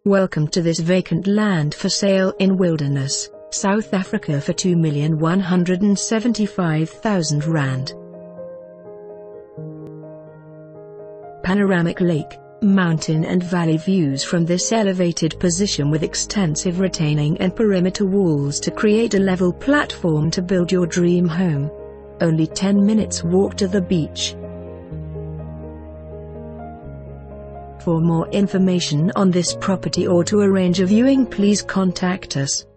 Welcome to this vacant land for sale in Wilderness, South Africa for R2,175,000. Panoramic lake, mountain and valley views from this elevated position with extensive retaining and perimeter walls to create a level platform to build your dream home. Only 10 minutes walk to the beach. For more information on this property or to arrange a viewing, please contact us.